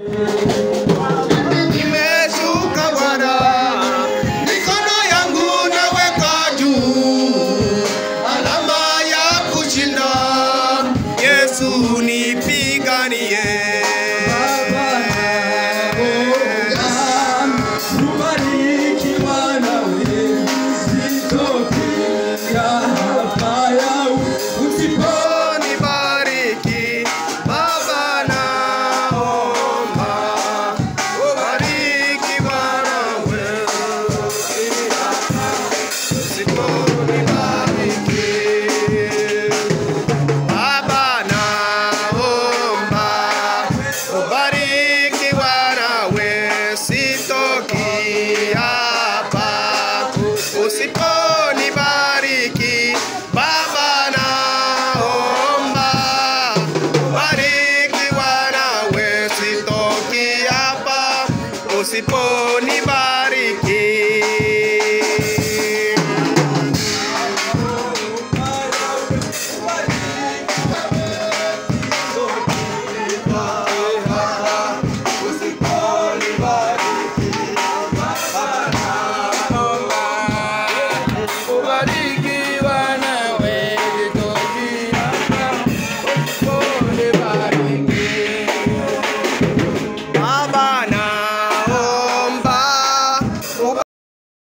Nimeshuka Bwana, mikono yangu naweka juu, alama ya kushinda. Yesu nipiganie. Usiponibariki Baba naomba, barikiwa nawe sitoki hapa. Usiponibariki